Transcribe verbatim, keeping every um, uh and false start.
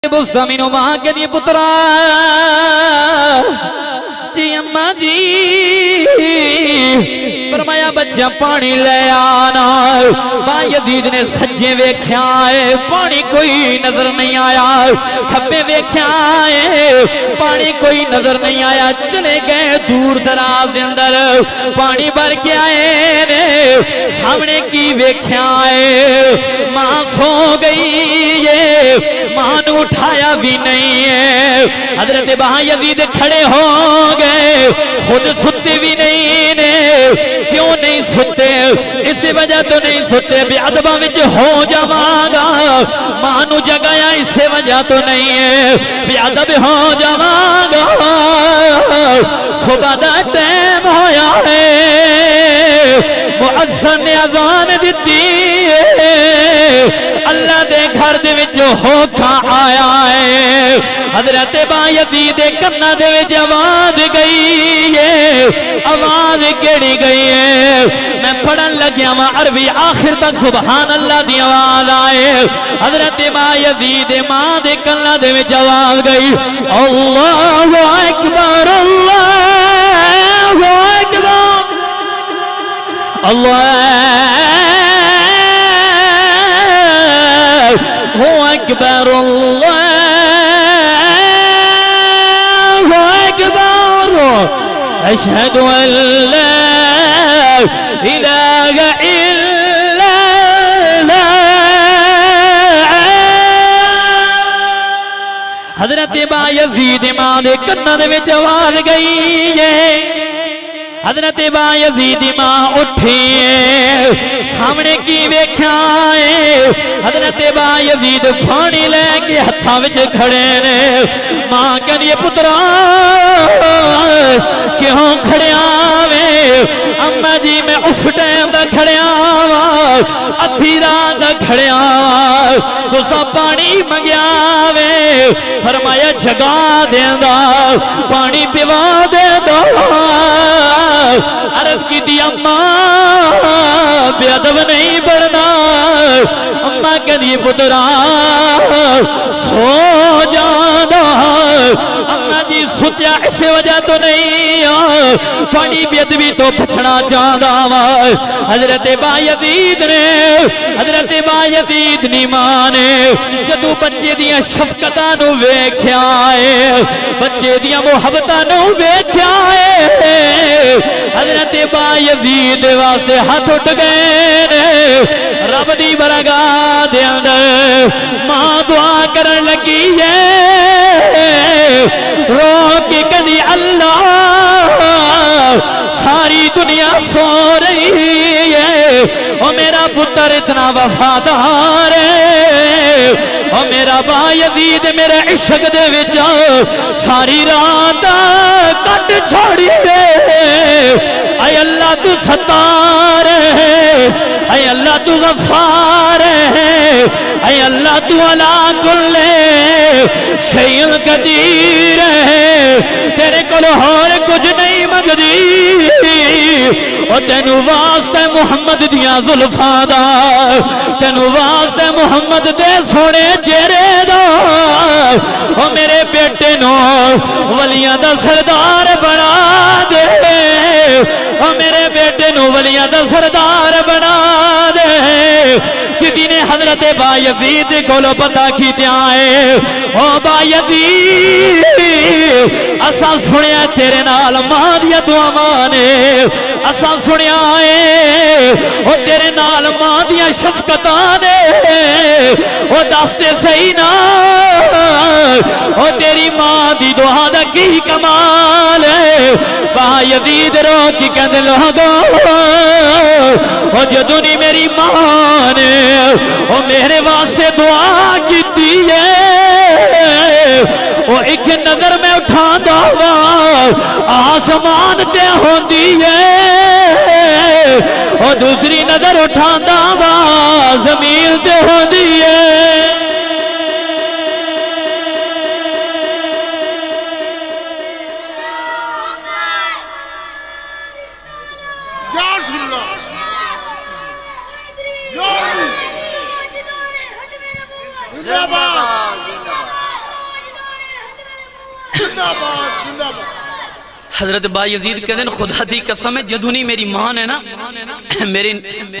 بستمینو ماں کے لیے پترا جی اماں جی فرمایا بچہ پانی لے آنا ماں یزید نے سجے ویکھیا ہے پانی کوئی نظر نہیں آیا کھبے ویکھیا ہے پانی کوئی نظر نہیں آیا چلے گئے دور دراز دے اندر پانی بھر کے آئے نے سامنے کی ویکھیا ہے ماں سو گئی ہے ماں نے اٹھایا بھی نہیں ہے حضرت باں یزید کھڑے ہو گئے خود ستے بھی نہیں نے کیوں نہیں ستے اسی وجہ تو نہیں ستے بے ادبہ وچ ہو جاواں گا ماں نو جگایا اسی وجہ تو نہیں ہے بے ادب ہو جاواں گا صبح دا ٹائم ہویا ہے مؤذن نے اذان دیتی ہے اللہ دے گھر دے وچ ہوکا آیا ہے حضرت باں یزید دے کنا دے وچ آواز گئی ہے آواز کیڑی گئی ہے میں پڑھن لگیا ماں عربی آخر تک سبحان اللہ دی آواز آئے حضرت باں یزید ماں دے کنا دے وچ آواز گئی اللہ اکبر اللہ اکبر اللہ اکبر اللہ اکبر اشہد ان لا الہ الا اللہ حضرت باں یزید ماں دے کنا دے وچ آواز گئی ہے حضرت باں یزید ماں اٹھیے سامنے کی ویکھیا ہے حضرت باں یزید پانی لے کے ہتھاں وچ کھڑے نے ماں کہنی پترا کیوں کھڑیا وے اماں جی میں اس ٹائم دا کھڑیا وا ادھی رات دا کھڑیا وا تساں پانی منگیا وے فرمایا جگا دیندا پانی پیوا دیندا عرض کی دی اماں بے ادب نہیں بڑھنا اماں کہنی پترا سو جانا اماں جی ستیا اس وجہ تو نہیں پانی بے ادبی تو بچنا چاہدا وا حضرت باں یزید نے حضرت باں یزید نی ماں نے جدو بچے دیاں شفقتاں نو ویکھیا ہے بچے دیاں محبتاں نو ویکھیا ہے حضرت باں یزید واسطے ہاتھ اٹھ گئے نے رب دی برگاہ دے اندر ماں دعا کرن لگی ہے رو کے کدی اللہ ساری دنیا سو رہی ہے او میرا پتر اتنا وفادار ہے او میرا باں یزید میرے عشق دے وچ ساری رات کٹ چھوڑی ہے اے اللہ تو ستار ہے اے اللہ تو غفار ہے اے اللہ تو علا کل شیء قدیر ہے تیرے کول ہور کچھ نہیں منگدی او تینو واسطے محمد دیاں زلفاں دا تینو واسطے محمد دے سونے چہرے دا او میرے بیٹے نو ولیاں دا سردار بنا دے او میرے بیٹے نو ولیاں دا سردار بنا دے کسی نے حضرت باں یزید کولو پتہ کیتیا ہے او باں یزید اساں سنیا تیرے نال ماں دیا دعاواں نے اساں سنیا ہے او تیرے نال ماں دیا شفقتاں نے او دستے صحیح نا او تیری ماں دی دعا دا کی کمال ہے باں یزید رو کی کہنے لوگو او جدو نہیں میری ماں نے او میرے واسطے دعا کیتی ہے او ایک نظر میں اٹھا دعوا آسمان تے ہوندی ہے او دوسری نظر اٹھا دعوا زمین تے ہوندی ہے زندہ باد حضرت با یزید کہتے ہیں خدا دی قسم ہے جدونی میری ماں ہے نا میری